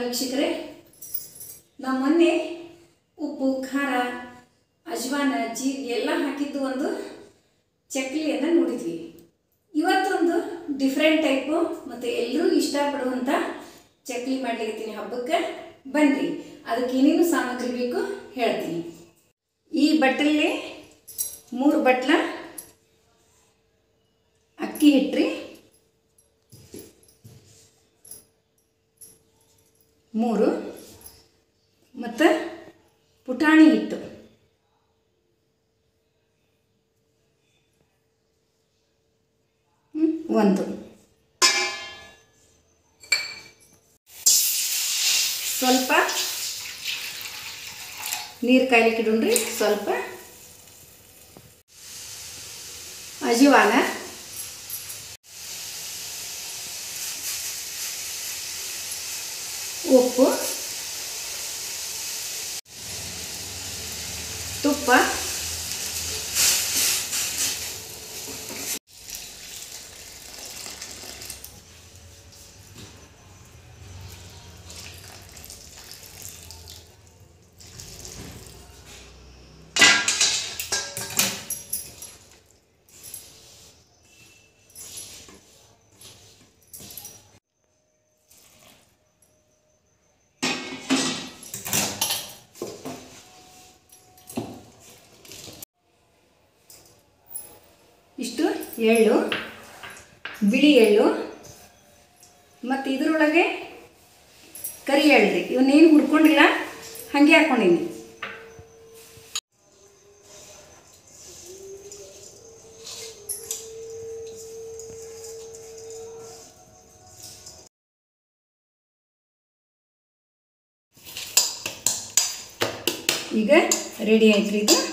ವೀಕ್ಷಕರೇ, ನಾವು ಮೊನ್ನೆ ಉಪ್ಪು ಖಾರ ಅಜ್ವಾನ ಜೀರಿಗೆ ಎಲ್ಲ ಹಾಕಿದ್ದು ಒಂದು ಚಕ್ಲಿಯನ್ನು ನೋಡಿದ್ವಿ. ಇವತ್ತೊಂದು ಡಿಫ್ರೆಂಟ್ ಟೈಪು ಮತ್ತು ಎಲ್ಲರೂ ಇಷ್ಟಪಡುವಂಥ ಚಕ್ಲಿ ಮಾಡಲಿಕ್ಕೆ ಹಬ್ಬಕ್ಕೆ ಬನ್ನಿರಿ. ಅದಕ್ಕೆ ಏನೇನು ಸಾಮಗ್ರಿ ಬೇಕು ಹೇಳ್ತೀನಿ. ಈ ಬಟ್ಟಲಲ್ಲಿ 3 ಬಟ್ಲ ಅಕ್ಕಿ ಹಿಟ್ಟು, 3 ಮತ್ತು ಪುಟಾಣಿ ಹಿಟ್ಟು, 1 ಸ್ವಲ್ಪ ನೀರು ಕಾಯ್ಲಿಕ್ಕೆ ಇಡೋಣ್ರಿ. ಸ್ವಲ್ಪ ಅಜ್ವಾನ, ಉಪ್ಪು, ತುಪ್ಪ, ಇಷ್ಟು ಎಳ್ಳು, ಬಿಳಿ ಎಳ್ಳು ಮತ್ತು ಇದರೊಳಗೆ ಕರಿ ಎಳ್ಳು ರೀ. ಇವನ್ನೇನು ಹುರ್ಕೊಂಡಿಲ್ಲ, ಹಾಗೆ ಹಾಕ್ಕೊಂಡೀನಿ. ಈಗ ರೆಡಿ ಆಯ್ತು ರೀ ಇದು.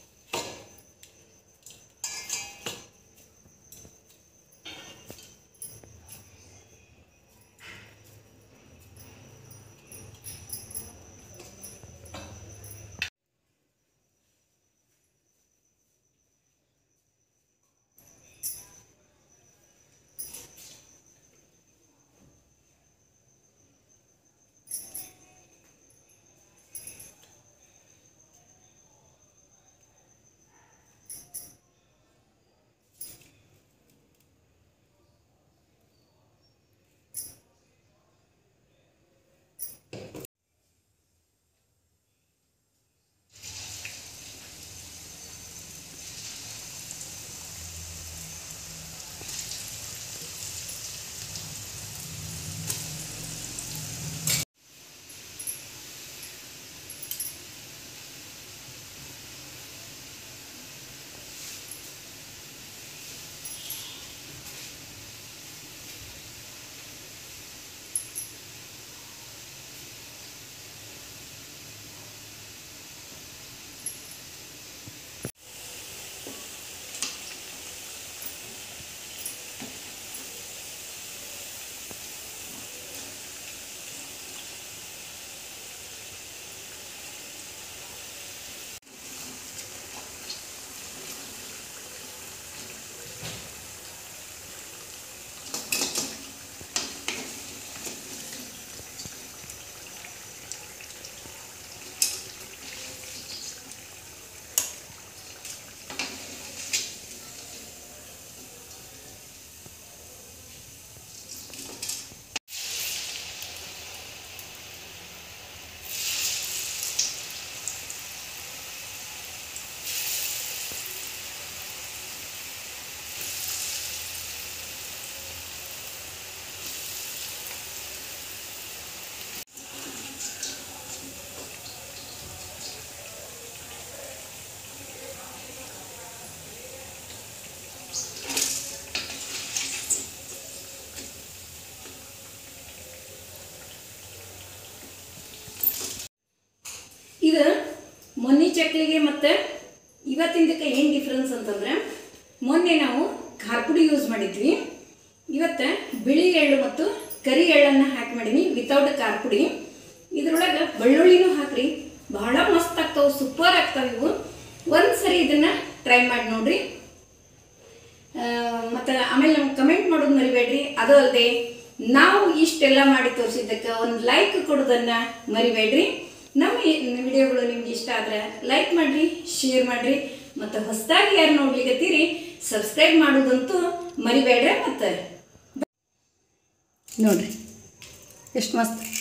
ಇದು ಮೊನ್ನೆ ಚಕ್ಲಿಗೆ ಮತ್ತು ಇವತ್ತಿಂದಕ್ಕೆ ಏನು ಡಿಫ್ರೆನ್ಸ್ ಅಂತಂದರೆ, ಮೊನ್ನೆ ನಾವು ಖಾರ ಪುಡಿ ಯೂಸ್ ಮಾಡಿದ್ವಿ, ಇವತ್ತು ಬಿಳಿ ಎಳ್ಳು ಮತ್ತು ಕರಿ ಎಳ್ಳನ್ನು ಹಾಕಿ ಮಾಡೀನಿ ವಿತೌಟ್ ಖಾರ ಪುಡಿ. ಇದರೊಳಗೆ ಬೆಳ್ಳುಳ್ಳಿನೂ ಹಾಕ್ರಿ, ಬಹಳ ಮಸ್ತ್ ಆಗ್ತಾವೆ, ಸೂಪರ್ ಆಗ್ತಾವೆ ಇವು. ಒಂದು ಸರಿ ಇದನ್ನು ಟ್ರೈ ಮಾಡಿ ನೋಡಿರಿ. ಮತ್ತು ಆಮೇಲೆ ನಮ್ಗೆ ಕಮೆಂಟ್ ಮಾಡೋದು ಮರಿಬೇಡ್ರಿ. ಅದು ಅಲ್ಲದೆ ನಾವು ಇಷ್ಟೆಲ್ಲ ಮಾಡಿ ತೋರಿಸಿದ್ದಕ್ಕೆ ಒಂದು ಲೈಕ್ ಕೊಡೋದನ್ನು ಮರಿಬೇಡ್ರಿ. ನಮ್ಮ ವಿಡಿಯೋಗಳು ನಿಮ್ಗೆ ಇಷ್ಟ ಆದರೆ ಲೈಕ್ ಮಾಡಿರಿ, ಶೇರ್ ಮಾಡಿರಿ, ಮತ್ತು ಹೊಸದಾಗಿ ಯಾರು ನೋಡ್ಲಿಕ್ಕತ್ತೀರಿ ಸಬ್ಸ್ಕ್ರೈಬ್ ಮಾಡೋದಂತೂ ಮರಿಬೇಡ್ರಿ. ಮತ್ತು ನೋಡಿರಿ ಎಷ್ಟು ಮಸ್ತ್